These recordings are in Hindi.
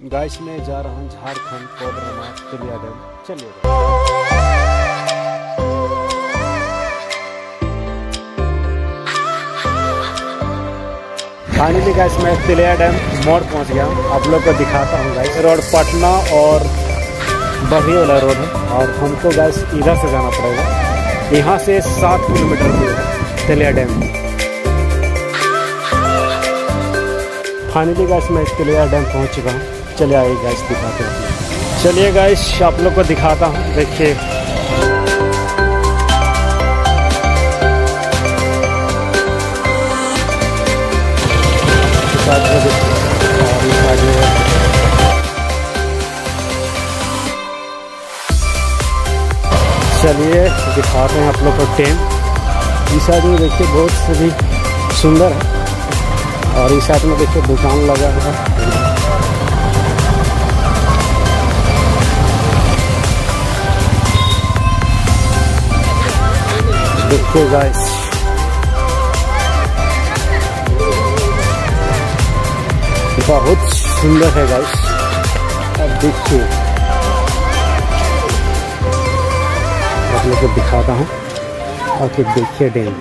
गाइस मैं जा रहा हूँ झारखंड कोडरमा तिलिया डैम। चलिए फाइनली गाइस मैं तिलिया डैम मोड़ पहुँच गया हूँ। आप लोग को दिखाता हूँ गाइस। रोड पटना और बघी वाला रोड है और हमको गाइस इधर से जाना पड़ेगा। यहाँ से 7 किलोमीटर दूर है तिलिया डैम। फाइनली गाइस मैं तिलिया डैम पहुँच चुका हूँ। चलिए आइए गाइस दिखाते हैं। चलिए गाइस आप लोग को दिखाता हूँ। देखिए चलिए दिखाते हैं आप लोग को डैम। इस साइड में देखिए बहुत सभी सुंदर है और इस साइड में देखिए दुकान लगा हुआ है। देखिए गाइस बहुत सुंदर है गाइस। अब देखिए आप लोग को दिखाता हूँ और फिर देखिए डैम।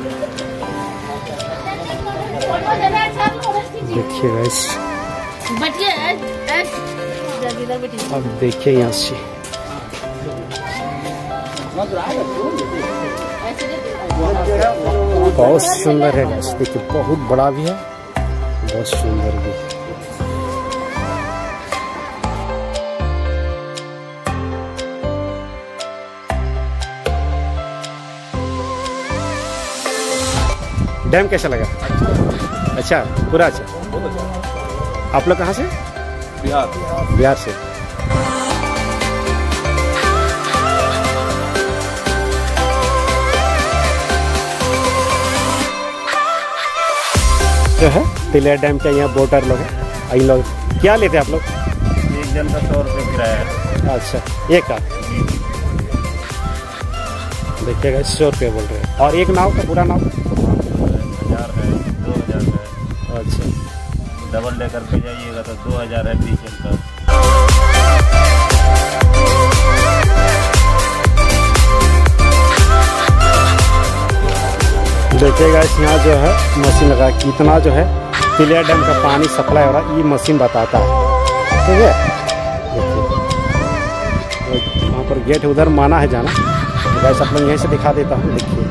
देखिए गाइस अब देखिए यहाँ से बहुत सुंदर है गाइस। देखिए बहुत बड़ा भी है, बहुत सुंदर भी है। डैम कैसा लगा? अच्छा पूरा अच्छा। आप लोग कहाँ से? बिहार से। जो है तिलिया डैम का यहाँ बोटर लोग है। इन लोग क्या लेते हैं आप लोग? एक जन का 100 रुपये किराया है। अच्छा एक का देखिएगा 100 रुपये बोल रहे हैं। और एक नाव का पूरा नाव 1000 है, 2000 है। अच्छा डबल डेकर पे जाइएगा तो 2000 है डीजल का। देखिएगा यहाँ जो है मशीन लगा कितना जो है तिलिया डैम का पानी सप्लाई हो रहा है। ये मशीन बताता है, ठीक है। देखिए वहाँ पर गेट उधर माना है जाना। गाइस आप लोग यहीं से दिखा देता हूँ। देखिए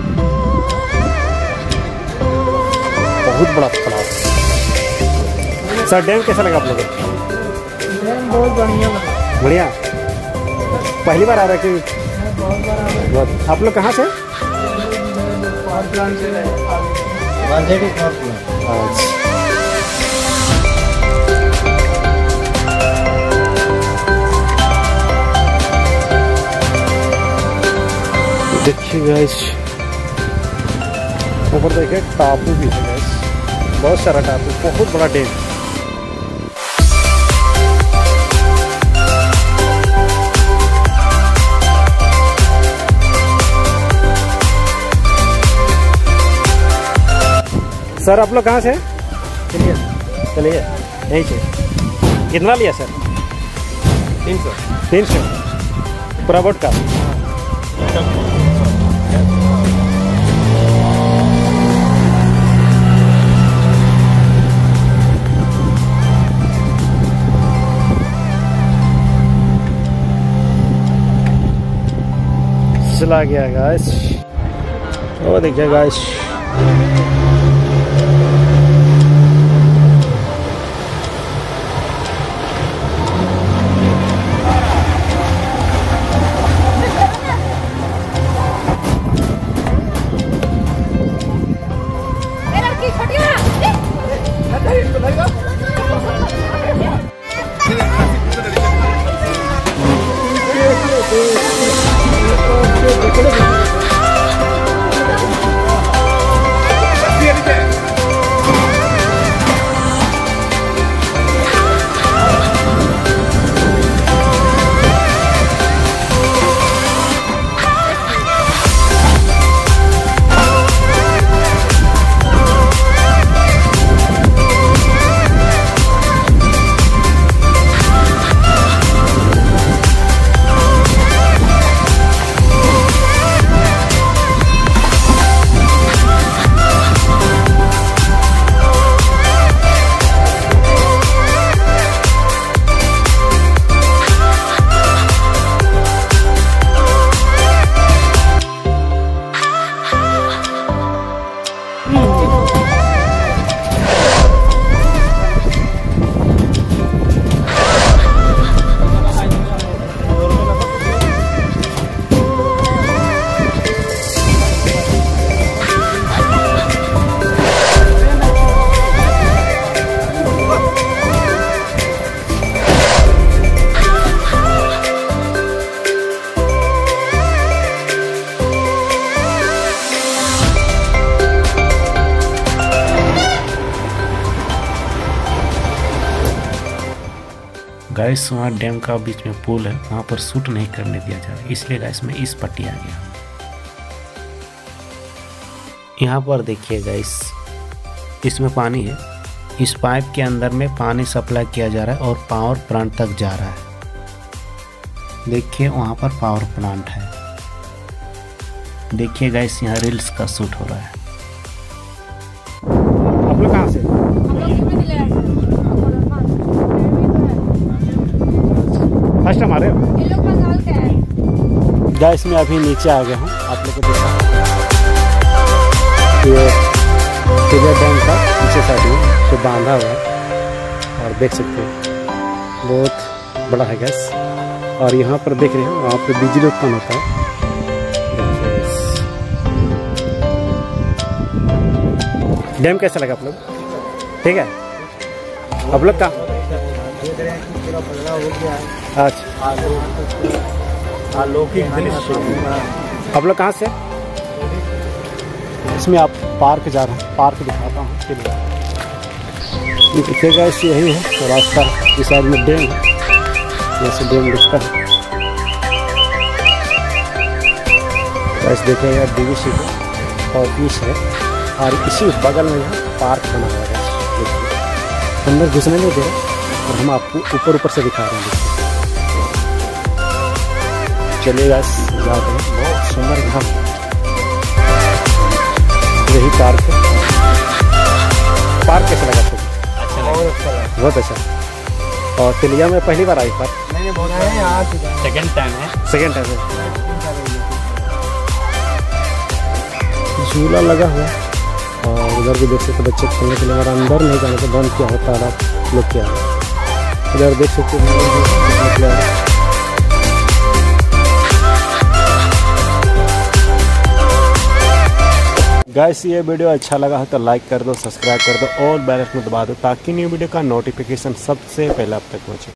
बहुत बड़ा तालाब। सर डैम कैसा लगा आप लोगों को? डैम बहुत बढ़िया लगा। बढ़िया। पहली बार आ रहा है कि? बहुत। आप लोग कहाँ से? देखिए गाइस ऊपर देखिए टापू भी है गाइस, बहुत सारा टापू, बहुत बड़ा डैम। सर आप लोग कहाँ से? चलिए चलिए यहीं से। कितना लिया सर? 300 पूरा बोट का। चला गया गाइस। वो देखिए गाइस गैस वहाँ डैम का बीच में पुल है, वहाँ पर शूट नहीं करने दिया जा रहा, इसलिए गैस मैं इस पट्टी आ गया। यहाँ पर देखिए गैस, इसमें पानी है, इस पाइप के अंदर में पानी सप्लाई किया जा रहा है और पावर प्लांट तक जा रहा है। देखिए वहाँ पर पावर प्लांट है। देखिए गाइस यहाँ रील्स का शूट हो रहा है। आप लोग कहाँ से? फर्स्ट हमारे गाइस मैं अभी नीचे आ गया हूँ, आप लोग को देखा ये तिलिया डैम का नीचे साइड में जो बांधा हुआ है और देख सकते हैं बहुत बड़ा है गैस। और यहाँ पर देख रहे हैं वहाँ पर बिजली उत्पन्न होता है। डैम कैसा लगा आप लोग? ठीक है, आप लोग का अच्छा आप लोग कहाँ से? इसमें आप पार्क जा रहे हैं, पार्क दिखाता हूँ चलिए। देखिएगा इस यही है रास्ता, इस साइड में डैम है, जैसे डैम दिखता है। वैसे देखिएगा DVC का ऑफिस है और इसी बगल में यहाँ पार्क बना हुआ है। देखिए अंदर घुसने नहीं दे रहा और हम आपको ऊपर से दिखा रहे हैं। चलिएगा जाते हैं, बहुत सुंदर घर, यही पार्क है। पार्क कैसा लगा आपको? बहुत अच्छा। और तिलिया में पहली बार आई पार्क? सेकेंड टाइम है। सेकेंड टाइम है। झूला लगा हुआ और उधर भी देख सकते बच्चे खेलने के लिए, और अंदर नहीं जाने को बंद किया होता है, आप लोग क्या है इधर देख सकते हैं। गाइस ये वीडियो अच्छा लगा है तो लाइक कर दो, सब्सक्राइब कर दो और बेल आइकन दबा दो ताकि न्यू वीडियो का नोटिफिकेशन सबसे पहले आप तक पहुंचे।